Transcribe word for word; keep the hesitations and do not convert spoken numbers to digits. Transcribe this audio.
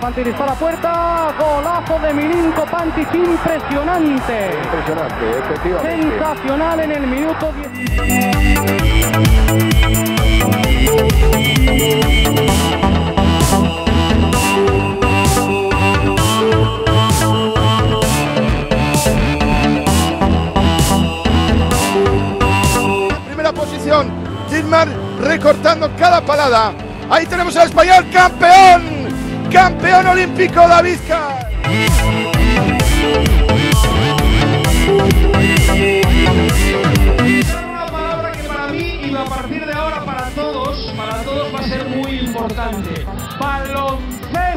Pantic dispara a puerta. Golazo de Milinko Pantic, impresionante. Impresionante, efectivamente. Sensacional en el minuto diez. Primera posición, Gilmar recortando cada palada. Ahí tenemos al español campeón, campeón olímpico David Cas. Una palabra que para mí y a partir de ahora para todos, para todos va a ser muy importante. Baloncesto.